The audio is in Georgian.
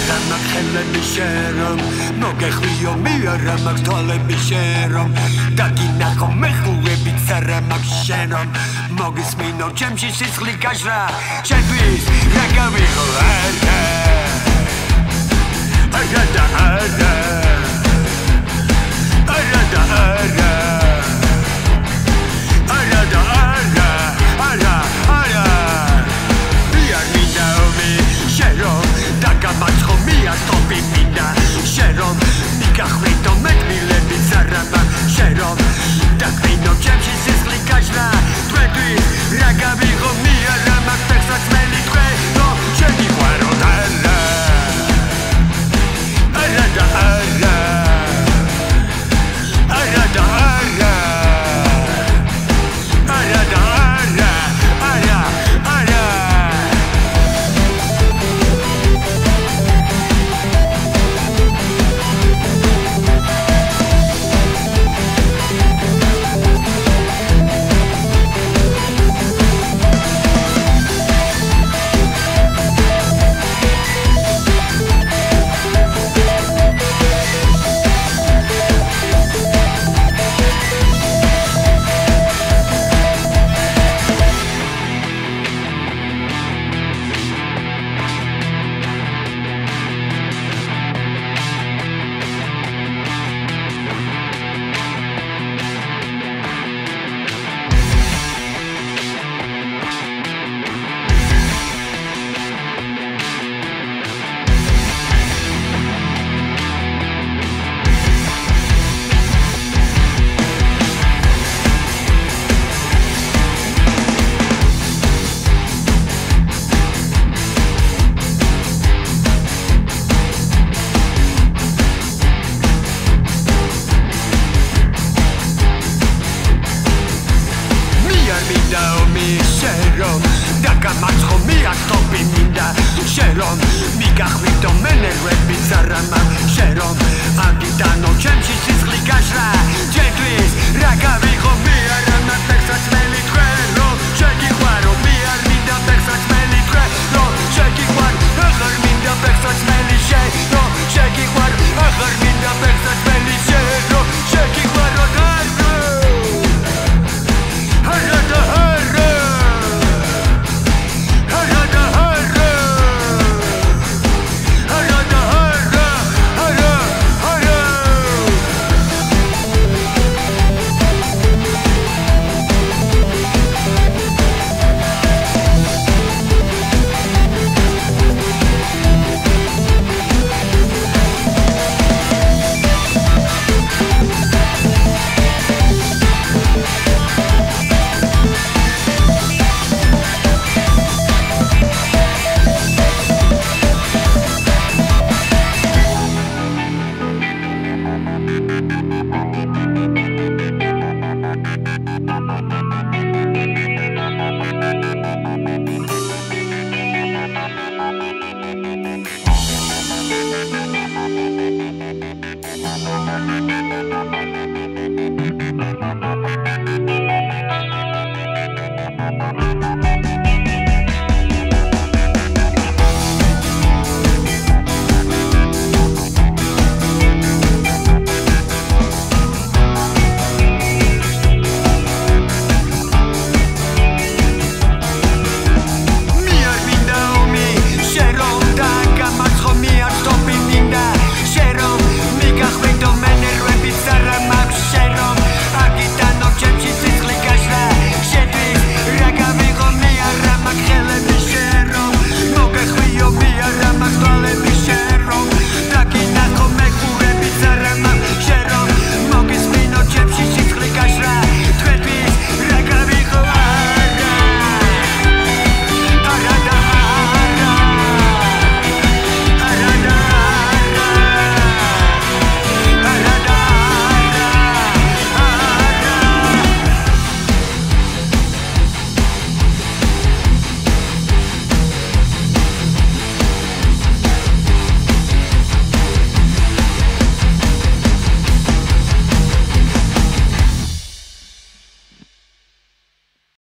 არა მაქვს ხელები შენ რომ მოგეხვიო მიარა მაქვს თვალები შენ რომ დაგინახო მეხულებიც არა მაქვს შენ რომ მოგისმინო ჩემში სისხლი გაჟრა შენთვის რა გავიღო არა არა და არა არა და არა არა და არა არა არა მიარ მინდა ომი შენ რომ დაგამაცხო მიარ ტოპი მინდა შენ რომ მიგახვიდო მეტყილებიც არა მაქვს შენ რომ დაგვინო ჩემში სისხლი გაჟრა თქვენთვის რა გავიღო მიარა მაქვს ფეხსაცმელი თქვენო შენი ყვარო და არა არა და არა არა და არა არა და არა არა არა დაგამაცხო მიარ ტოპი მინდა შენ რომ მიგახვიდო მენერვებიც არა მაქვს შენ რომ აგიტანო ჩემში სისხლი გაჟრა ჩემთვის რა გავიღო მიარა მაქვს ფეხსაცმელი თქვენ რომ შენი